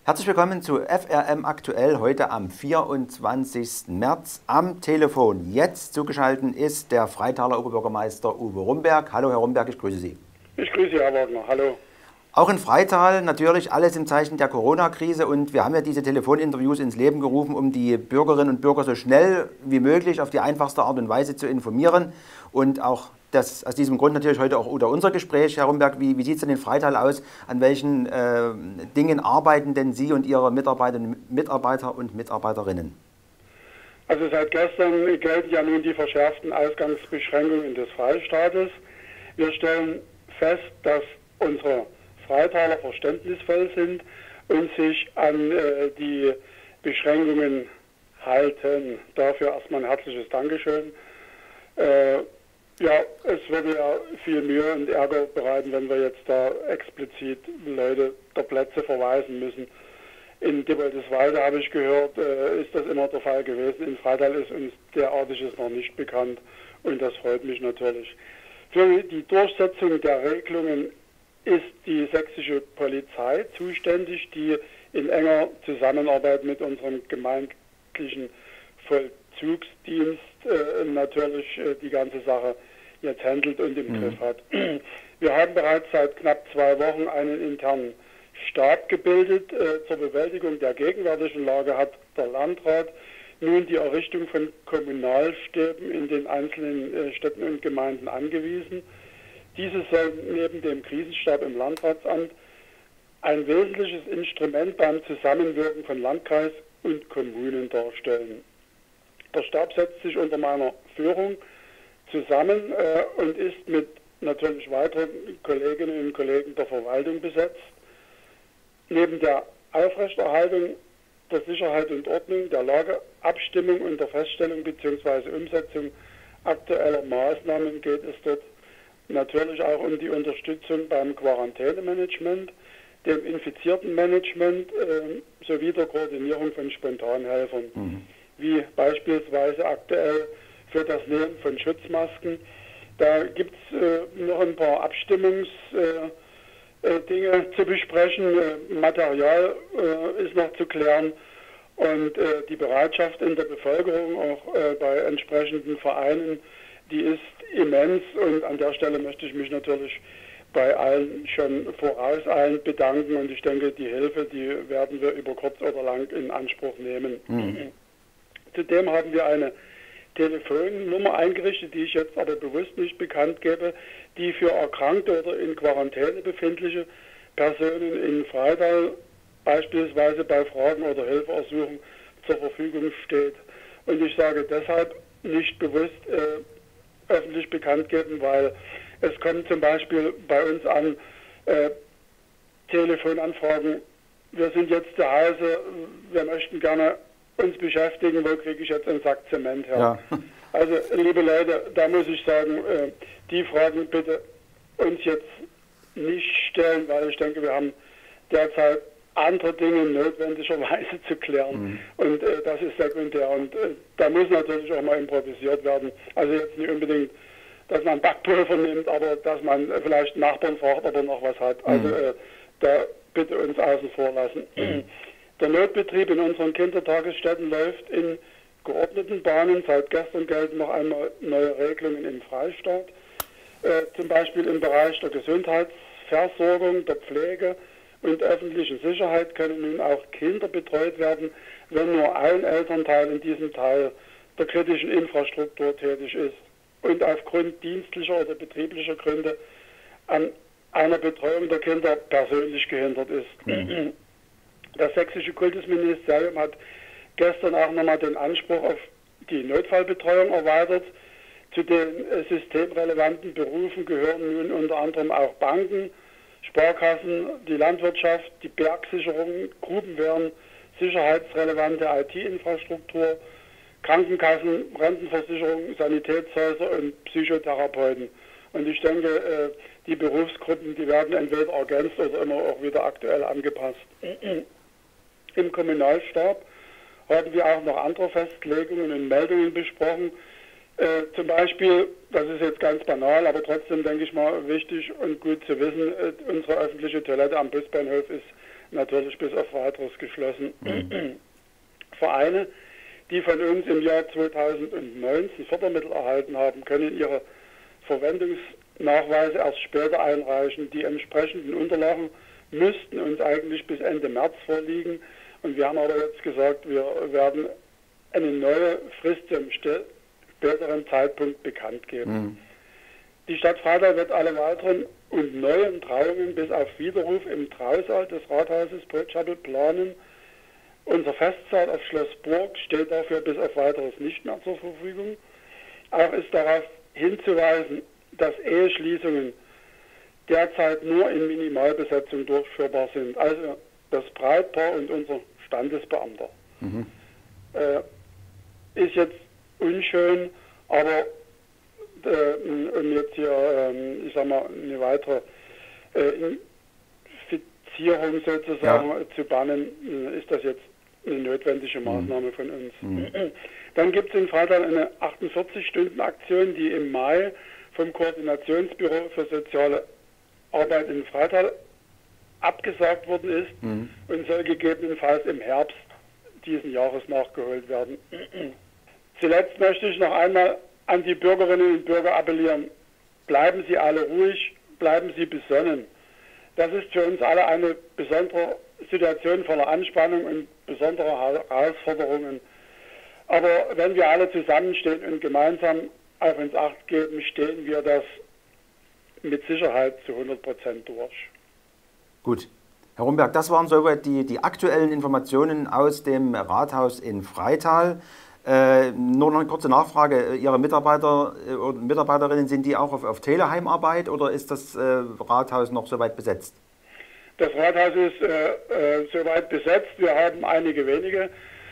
Herzlich willkommen zu FRM Aktuell heute am 24. März am Telefon. Jetzt zugeschaltet ist der Freitaler Oberbürgermeister Uwe Rumberg. Hallo Herr Rumberg, ich grüße Sie. Ich grüße Sie, Herr Wagner. Hallo. Auch in Freital natürlich alles im Zeichen der Corona-Krise und wir haben ja diese Telefoninterviews ins Leben gerufen, um die Bürgerinnen und Bürger so schnell wie möglich auf die einfachste Art und Weise zu informieren und auch aus diesem Grund natürlich heute auch unser Gespräch. Herr Rumberg, wie sieht es denn in Freital aus? An welchen Dingen arbeiten denn Sie und Ihre Mitarbeiter und Mitarbeiterinnen? Also seit gestern gelten ja nun die verschärften Ausgangsbeschränkungen des Freistaates. Wir stellen fest, dass unsere Freitaler verständnisvoll sind und sich an die Beschränkungen halten. Dafür erstmal ein herzliches Dankeschön. Ja, es würde ja viel Mühe und Ärger bereiten, wenn wir jetzt da explizit Leute der Plätze verweisen müssen. In Dippoldiswalde, habe ich gehört, ist das immer der Fall gewesen. In Freital ist uns derartiges noch nicht bekannt und das freut mich natürlich. Für die Durchsetzung der Regelungen ist die sächsische Polizei zuständig, die in enger Zusammenarbeit mit unserem gemeindlichen Vollzugsdienst natürlich die ganze Sache jetzt handelt und im Griff hat. Wir haben bereits seit knapp 2 Wochen einen internen Stab gebildet. Zur Bewältigung der gegenwärtigen Lage hat der Landrat nun die Errichtung von Kommunalstäben in den einzelnen Städten und Gemeinden angewiesen. Diese soll neben dem Krisenstab im Landratsamt ein wesentliches Instrument beim Zusammenwirken von Landkreis und Kommunen darstellen. Der Stab setzt sich unter meiner Führung zusammen und ist mit natürlich weiteren Kolleginnen und Kollegen der Verwaltung besetzt. Neben der Aufrechterhaltung der Sicherheit und Ordnung, der Lageabstimmung und der Feststellung bzw. Umsetzung aktueller Maßnahmen geht es dort natürlich auch um die Unterstützung beim Quarantänemanagement, dem Infiziertenmanagement sowie der Koordinierung von Spontanhelfern, wie beispielsweise aktuell für das Nähen von Schutzmasken. Da gibt es noch ein paar Abstimmungsdinge zu besprechen. Material ist noch zu klären und die Bereitschaft in der Bevölkerung, auch bei entsprechenden Vereinen, die ist immens und an der Stelle möchte ich mich natürlich bei allen schon vorauseilend bedanken und ich denke, die Hilfe, die werden wir über kurz oder lang in Anspruch nehmen. Zudem haben wir eine Telefonnummer eingerichtet, die ich jetzt aber bewusst nicht bekannt gebe, die für erkrankte oder in Quarantäne befindliche Personen in Freital beispielsweise bei Fragen oder Hilfeersuchen zur Verfügung steht. Und ich sage deshalb nicht bewusst öffentlich bekannt geben, weil es kommen zum Beispiel bei uns an Telefonanfragen, wir sind jetzt zu Hause, wir möchten gerne uns beschäftigen, wo kriege ich jetzt einen Sack Zement her? Ja. Also, liebe Leute, da muss ich sagen, die Fragen bitte uns jetzt nicht stellen, weil ich denke, wir haben derzeit andere Dinge notwendigerweise zu klären. Und das ist sekundär. Und da muss natürlich auch mal improvisiert werden. Also jetzt nicht unbedingt, dass man Backpulver nimmt, aber dass man vielleicht einen Nachbarn fragt, ob er noch was hat. Also da bitte uns außen vor lassen. Der Notbetrieb in unseren Kindertagesstätten läuft in geordneten Bahnen. Seit gestern gelten noch einmal neue Regelungen im Freistaat. Zum Beispiel im Bereich der Gesundheitsversorgung, der Pflege und öffentlichen Sicherheit können nun auch Kinder betreut werden, wenn nur ein Elternteil in diesem Teil der kritischen Infrastruktur tätig ist und aufgrund dienstlicher oder betrieblicher Gründe an einer Betreuung der Kinder persönlich gehindert ist. Das sächsische Kultusministerium hat gestern auch nochmal den Anspruch auf die Notfallbetreuung erweitert. Zu den systemrelevanten Berufen gehören nun unter anderem auch Banken, Sparkassen, die Landwirtschaft, die Bergsicherung, Grubenwehren, sicherheitsrelevante IT-Infrastruktur, Krankenkassen, Rentenversicherung, Sanitätshäuser und Psychotherapeuten. Und ich denke, die Berufsgruppen, die werden entweder ergänzt oder immer auch wieder aktuell angepasst. Im Kommunalstab haben wir auch noch andere Festlegungen und Meldungen besprochen. Zum Beispiel, das ist jetzt ganz banal, aber trotzdem denke ich mal wichtig und gut zu wissen, unsere öffentliche Toilette am Busbahnhof ist natürlich bis auf Weiteres geschlossen. Vereine, die von uns im Jahr 2019 Fördermittel erhalten haben, können ihre Verwendungsnachweise erst später einreichen. Die entsprechenden Unterlagen müssten uns eigentlich bis Ende März vorliegen. Und wir haben aber jetzt gesagt, wir werden eine neue Frist zum späteren Zeitpunkt bekannt geben. Die Stadt Freital wird alle weiteren und neuen Trauungen bis auf Widerruf im Trausaal des Rathauses Potschappel planen. Unser Festsaal auf Schloss Burg steht dafür bis auf Weiteres nicht mehr zur Verfügung. Auch ist darauf hinzuweisen, dass Eheschließungen derzeit nur in Minimalbesetzung durchführbar sind. Also das Brautpaar und unser Standesbeamter. Ist jetzt unschön, aber um jetzt hier, ich sag mal, eine weitere Infizierung sozusagen zu bannen, ist das jetzt eine notwendige Maßnahme von uns. Dann gibt es in Freital eine 48-Stunden-Aktion, die im Mai vom Koordinationsbüro für soziale Arbeit in Freital abgesagt worden ist und soll gegebenenfalls im Herbst diesen Jahres nachgeholt werden. Zuletzt möchte ich noch einmal an die Bürgerinnen und Bürger appellieren. Bleiben Sie alle ruhig, bleiben Sie besonnen. Das ist für uns alle eine besondere Situation voller Anspannung und besonderer Herausforderungen. Aber wenn wir alle zusammenstehen und gemeinsam auf uns Acht geben, stehen wir das mit Sicherheit zu 100% durch. Gut. Herr Rumberg, das waren soweit die aktuellen Informationen aus dem Rathaus in Freital. Nur noch eine kurze Nachfrage. Ihre Mitarbeiter und Mitarbeiterinnen, sind die auch auf Teleheimarbeit oder ist das Rathaus noch soweit besetzt? Das Rathaus ist soweit besetzt. Wir haben einige wenige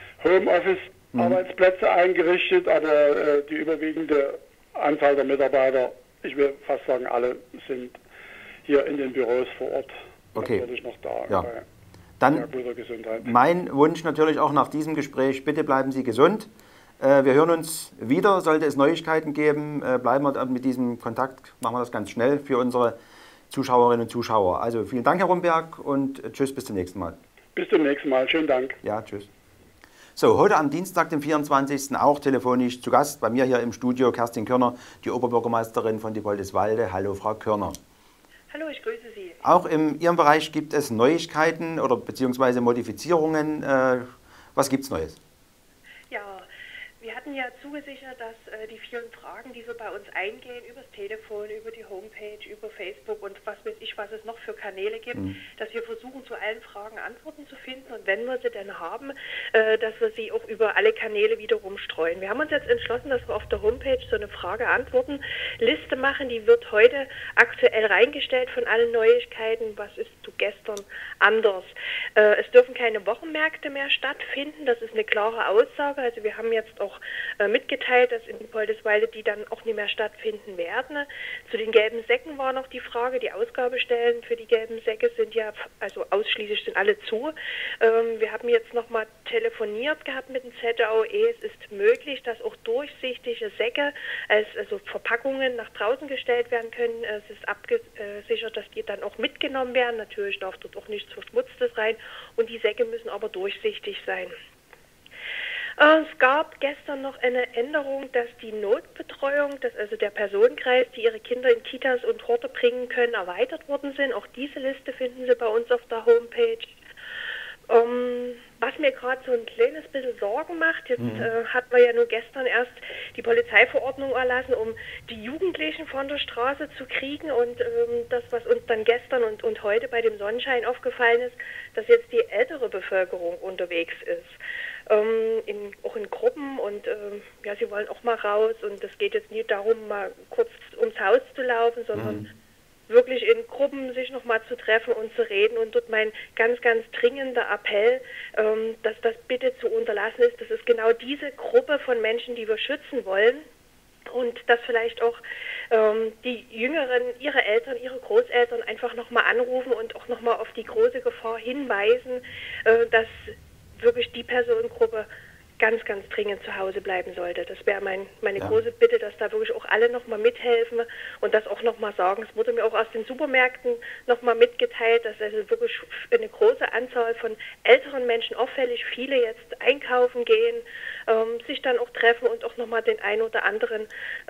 Homeoffice-Arbeitsplätze eingerichtet, aber die überwiegende Anzahl der Mitarbeiter, ich will fast sagen alle, sind hier in den Büros vor Ort. Okay. Natürlich noch da. Ja. Dann guter Gesundheit. Mein Wunsch natürlich auch nach diesem Gespräch, bitte bleiben Sie gesund. Wir hören uns wieder, sollte es Neuigkeiten geben, bleiben wir mit diesem Kontakt, machen wir das ganz schnell für unsere Zuschauerinnen und Zuschauer. Also vielen Dank, Herr Rumberg, und tschüss, bis zum nächsten Mal. Bis zum nächsten Mal, schönen Dank. Ja, tschüss. So, heute am Dienstag, dem 24. auch telefonisch zu Gast bei mir hier im Studio Kerstin Körner, die Oberbürgermeisterin von Diepoldeswalde. Hallo, Frau Körner. Hallo, ich grüße Sie. Auch in Ihrem Bereich gibt es Neuigkeiten oder beziehungsweise Modifizierungen. Was gibt es Neues? Ja, wir hatten ja zugesichert, dass die vielen Fragen, die so bei uns eingehen, übers Telefon, über die Homepage, über Facebook und was weiß ich, was es noch für Kanäle gibt, dass wir versuchen, zu allen Fragen Antworten zu finden und wenn wir sie dann haben, dass wir sie auch über alle Kanäle wiederum streuen. Wir haben uns jetzt entschlossen, dass wir auf der Homepage so eine Frage-Antworten-Liste machen, die wird heute aktuell reingestellt von allen Neuigkeiten. Was ist zu gestern anders? Es dürfen keine Wochenmärkte mehr stattfinden, das ist eine klare Aussage. Also wir haben jetzt auch mitgeteilt, dass in Diepoldeswalde die dann auch nicht mehr stattfinden werden. Zu den gelben Säcken war noch die Frage, die Ausgabestellen für die gelben Säcke sind ja, also ausschließlich sind alle zu. Wir haben jetzt nochmal telefoniert gehabt mit dem ZAOE. Es ist möglich, dass auch durchsichtige Säcke also Verpackungen nach draußen gestellt werden können. Es ist abgesichert, dass die dann auch mitgenommen werden. Natürlich darf dort auch nichts Verschmutztes rein und die Säcke müssen aber durchsichtig sein. Es gab gestern noch eine Änderung, dass die Notbetreuung, dass also der Personenkreis, die ihre Kinder in Kitas und Horte bringen können, erweitert worden sind. Auch diese Liste finden Sie bei uns auf der Homepage. Was mir gerade so ein kleines bisschen Sorgen macht, jetzt hatten wir ja nur gestern erst die Polizeiverordnung erlassen, um die Jugendlichen von der Straße zu kriegen und das, was uns dann gestern und heute bei dem Sonnenschein aufgefallen ist, dass jetzt die ältere Bevölkerung unterwegs ist. Auch in Gruppen und ja, sie wollen auch mal raus und es geht jetzt nicht darum, mal kurz ums Haus zu laufen, sondern wirklich in Gruppen sich nochmal zu treffen und zu reden und dort mein ganz, ganz dringender Appell, dass das bitte zu unterlassen ist. Das ist genau diese Gruppe von Menschen, die wir schützen wollen und dass vielleicht auch die Jüngeren, ihre Eltern, ihre Großeltern einfach nochmal anrufen und auch nochmal auf die große Gefahr hinweisen, dass wirklich die Personengruppe ganz, ganz dringend zu Hause bleiben sollte. Das wäre meine große Bitte, dass da wirklich auch alle nochmal mithelfen und das auch nochmal sagen. Es wurde mir auch aus den Supermärkten nochmal mitgeteilt, dass also wirklich eine große Anzahl von älteren Menschen, auffällig viele jetzt einkaufen gehen, sich dann auch treffen und auch nochmal den einen oder anderen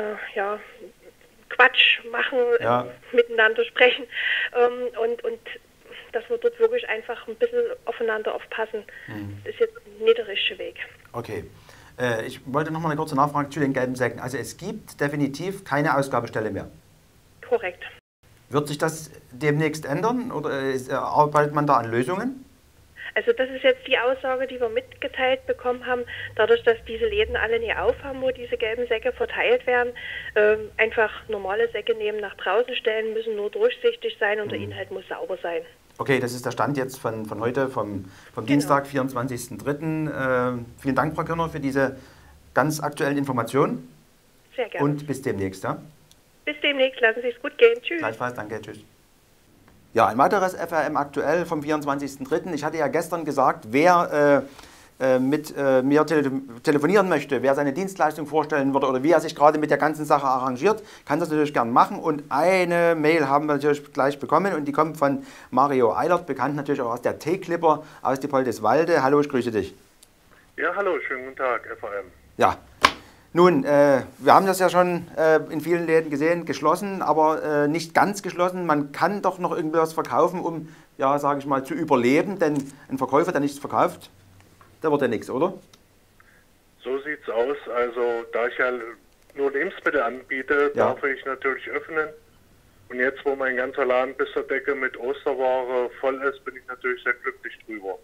Quatsch machen, miteinander sprechen und dass wir dort wirklich einfach ein bisschen aufeinander aufpassen. Das ist jetzt nicht der richtige Weg. Okay. Ich wollte noch mal eine kurze Nachfrage zu den gelben Säcken. Also es gibt definitiv keine Ausgabestelle mehr. Korrekt. Wird sich das demnächst ändern oder arbeitet man da an Lösungen? Also das ist jetzt die Aussage, die wir mitgeteilt bekommen haben, dadurch, dass diese Läden alle nie aufhaben, wo diese gelben Säcke verteilt werden, einfach normale Säcke nehmen, nach draußen stellen, müssen nur durchsichtig sein und der Inhalt muss sauber sein. Okay, das ist der Stand jetzt von heute, vom Dienstag, 24.03. Vielen Dank, Frau Körner, für diese ganz aktuellen Informationen. Sehr gerne. Und bis demnächst. Ja? Bis demnächst, lassen Sie es gut gehen. Tschüss. Gleichfalls, danke, tschüss. Ja, ein weiteres FRM aktuell vom 24.03. Ich hatte ja gestern gesagt, wer mit mir telefonieren möchte, wer seine Dienstleistung vorstellen würde oder wie er sich gerade mit der ganzen Sache arrangiert, kann das natürlich gern machen. Und eine Mail haben wir natürlich gleich bekommen und die kommt von Mario Eilert, bekannt natürlich auch aus der T-Clipper aus Diepoldeswalde. Hallo, ich grüße dich. Ja, hallo, schönen guten Tag, FRM. Ja, nun, wir haben das ja schon in vielen Läden gesehen, geschlossen, aber nicht ganz geschlossen. Man kann doch noch irgendwas verkaufen, um, ja, sage ich mal, zu überleben, denn ein Verkäufer, der nichts verkauft, da wird ja nichts, oder? So sieht's aus. Also, da ich ja nur Lebensmittel anbiete, darf ich natürlich öffnen. Und jetzt, wo mein ganzer Laden bis zur Decke mit Osterware voll ist, bin ich natürlich sehr glücklich drüber.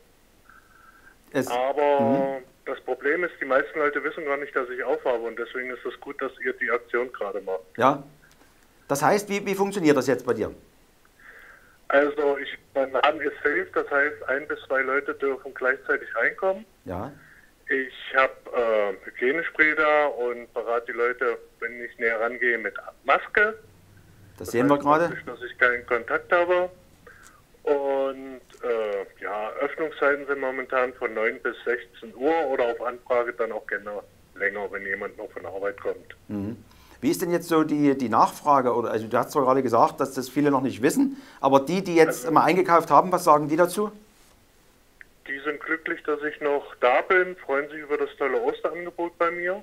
Aber das Problem ist, die meisten Leute wissen gar nicht, dass ich aufhabe und deswegen ist es gut, dass ihr die Aktion gerade macht. Ja. Das heißt, wie funktioniert das jetzt bei dir? Also, mein Laden ist safe, das heißt, 1 bis 2 Leute dürfen gleichzeitig reinkommen. Ja. Ich habe Hygienespray da und berate die Leute, wenn ich näher rangehe, mit Maske. Das sehen wir gerade. Dass ich keinen Kontakt habe. Und Öffnungszeiten sind momentan von 9 bis 16 Uhr oder auf Anfrage dann auch gerne länger, wenn jemand noch von der Arbeit kommt. Wie ist denn jetzt so die Nachfrage? Oder, also du hast zwar gerade gesagt, dass das viele noch nicht wissen, aber die jetzt mal eingekauft haben, was sagen die dazu? Die sind glücklich, dass ich noch da bin, freuen sich über das tolle Osterangebot bei mir.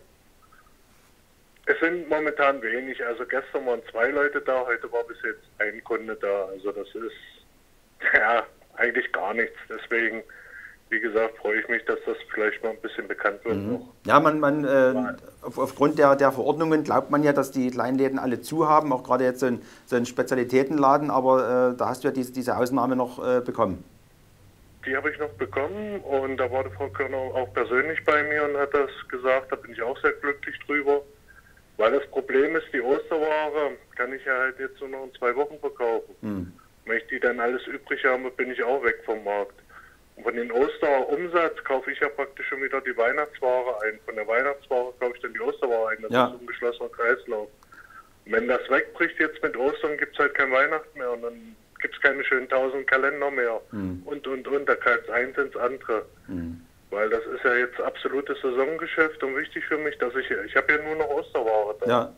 Es sind momentan wenig, also gestern waren 2 Leute da, heute war bis jetzt ein Kunde da, also das ist eigentlich gar nichts. Deswegen, wie gesagt, freue ich mich, dass das vielleicht mal ein bisschen bekannt wird. Ja, aufgrund der Verordnungen glaubt man ja, dass die Kleinläden alle zu haben, auch gerade jetzt so ein Spezialitätenladen, aber da hast du ja diese Ausnahme noch bekommen. Die habe ich noch bekommen und da war die Frau Körner auch persönlich bei mir und hat das gesagt, da bin ich auch sehr glücklich drüber. Weil das Problem ist, die Osterware kann ich ja halt jetzt nur noch in 2 Wochen verkaufen. Wenn ich die dann alles übrig habe, bin ich auch weg vom Markt. Und von den Osterumsatz kaufe ich ja praktisch schon wieder die Weihnachtsware ein. Von der Weihnachtsware kaufe ich dann die Osterware ein. Das ist ein geschlossener Kreislauf. Und wenn das wegbricht jetzt mit Ostern, gibt es halt kein Weihnachten mehr. Und dann gibt es keine schönen 1000 Kalender mehr. Und. Da greift eins ins andere. Weil das ist ja jetzt absolutes Saisongeschäft und wichtig für mich, dass ich habe ja nur noch Osterware da.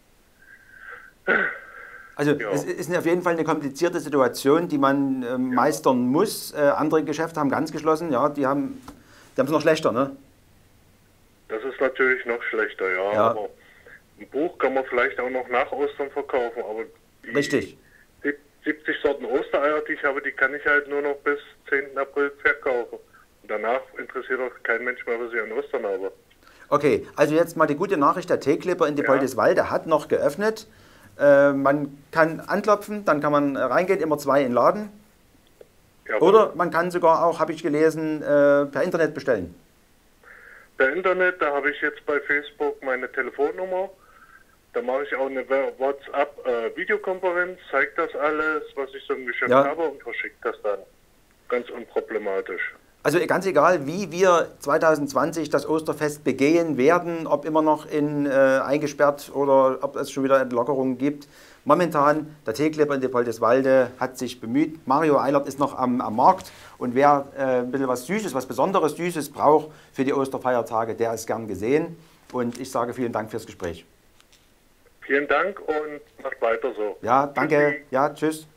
Ja. Also es ist auf jeden Fall eine komplizierte Situation, die man meistern muss. Andere Geschäfte haben ganz geschlossen, ja, die haben es noch schlechter, ne? Das ist natürlich noch schlechter, ja. Aber ein Buch kann man vielleicht auch noch nach Ostern verkaufen, aber Richtig. 70 Sorten Ostereier, die ich habe, die kann ich halt nur noch bis 10. April verkaufen. Und danach interessiert auch kein Mensch mehr, was ich an Ostern habe. Okay, also jetzt mal die gute Nachricht, der T-Clipper in Diepoldeswalde hat noch geöffnet. Man kann anklopfen, dann kann man reingehen, immer 2 in den Laden. Jawohl. Oder man kann sogar auch, habe ich gelesen, per Internet bestellen. Per Internet, da habe ich jetzt bei Facebook meine Telefonnummer. Da mache ich auch eine WhatsApp-Videokonferenz, zeige das alles, was ich so im Geschäft habe und verschicke das dann. Ganz unproblematisch. Also ganz egal, wie wir 2020 das Osterfest begehen werden, ob immer noch eingesperrt oder ob es schon wieder Entlockerungen gibt. Momentan, der Teekleber in Diepoldeswalde hat sich bemüht. Mario Eilert ist noch am Markt und wer ein bisschen was Süßes, was Besonderes Süßes braucht für die Osterfeiertage, der ist gern gesehen. Und ich sage vielen Dank fürs Gespräch. Vielen Dank und macht weiter so. Ja, danke. Tschüssi. Ja, tschüss.